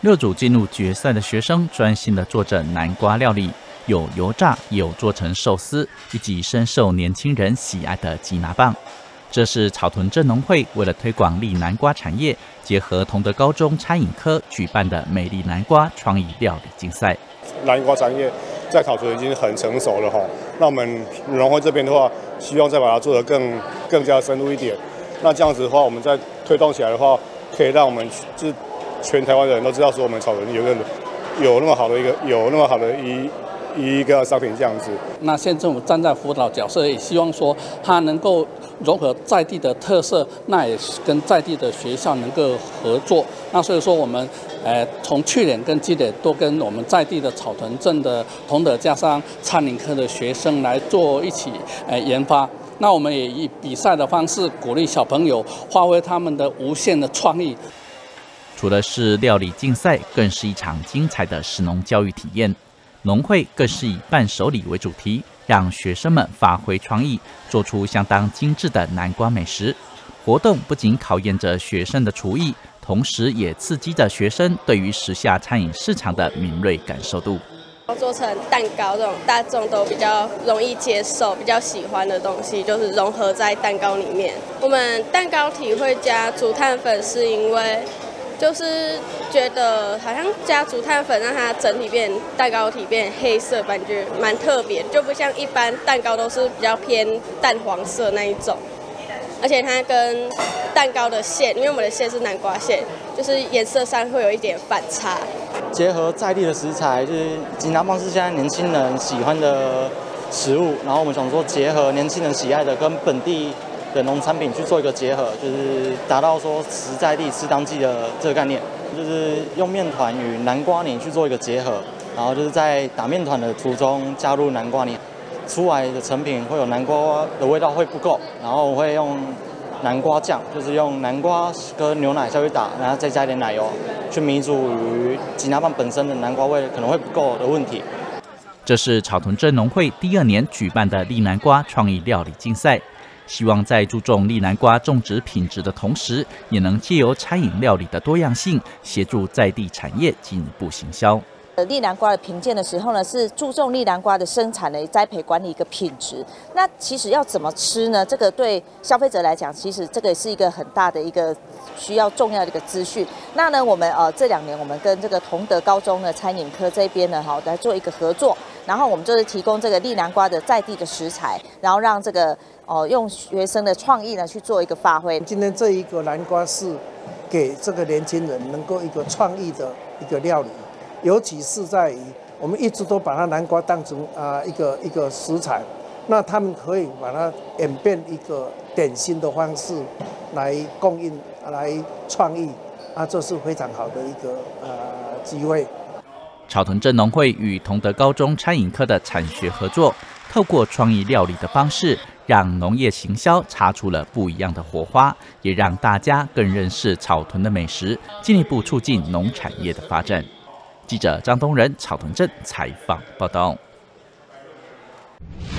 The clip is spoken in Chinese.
6组进入决赛的学生专心地做着南瓜料理，有油炸，也有做成寿司，以及深受年轻人喜爱的吉拿棒。这是草屯镇农会为了推广绿南瓜产业，结合同德高中餐饮科举办的美丽南瓜创意料理竞赛。 南瓜产业在草屯已经很成熟了哈，那我们农会这边的话，希望再把它做得更加深入一点。那这样子的话，我们再推动起来的话，可以让我们就是全台湾的人都知道说，我们草屯有那么好的一个商品这样子。 那县政府站在辅导角色，也希望说它能够融合在地的特色，那也跟在地的学校能够合作。那所以说我们从去年跟今年都跟我们在地的草屯镇的同德加上餐饮科的学生来做一起研发。那我们也以比赛的方式鼓励小朋友发挥他们的无限的创意。 除了是料理竞赛，更是一场精彩的食农教育体验。农会更是以伴手礼为主题，让学生们发挥创意，做出相当精致的南瓜美食。活动不仅考验着学生的厨艺，同时也刺激着学生对于时下餐饮市场的敏锐感受度。 做成蛋糕这种大众都比较容易接受、比较喜欢的东西，就是融合在蛋糕里面。我们蛋糕体会加竹炭粉，是因为就是觉得好像加竹炭粉让它整体蛋糕体变黑色，感觉蛮特别，就不像一般蛋糕都是比较偏淡黄色那一种。而且它跟蛋糕的馅，因为我们的馅是南瓜馅，就是颜色上会有一点反差。 结合在地的食材，就是吉拿棒是现在年轻人喜欢的食物，然后我们想说结合年轻人喜爱的跟本地的农产品去做一个结合，就是达到说食在地吃当季的这个概念，就是用面团与南瓜泥去做一个结合，然后就是在打面团的途中加入南瓜泥，出来的成品会有南瓜的味道会不够，然后我会用南瓜酱，就是用南瓜跟牛奶下去打，然后再加一点奶油，去弥补于吉拿棒本身的南瓜味可能会不够的问题。 这是草屯镇农会第2年举办的绿南瓜创意料理竞赛，希望在注重绿南瓜种植品质的同时，也能借由餐饮料理的多样性，协助在地产业进一步行销。 绿南瓜的评鉴的时候呢，是注重绿南瓜的生产的栽培管理一个品质。那其实要怎么吃呢？这个对消费者来讲，其实这个是一个很大的一个需要重要的一个资讯。那呢，我们这2年我们跟这个同德高中的餐饮科这边呢，来做一个合作。然后我们就是提供这个绿南瓜的在地的食材，然后让这个用学生的创意呢去做一个发挥。 今天这一个南瓜是给这个年轻人能够一个创意的一个料理。尤其是在于我们一直都把它南瓜当成一个食材，那他们可以把它演变一个点心的方式来供应、来创意这是非常好的一个机会。 草屯镇农会与同德高中餐饮科的产学合作，透过创意料理的方式，让农业行销擦出了不一样的火花，也让大家更认识草屯的美食，进一步促进农产业的发展。记者张东仁，草屯镇采访报道。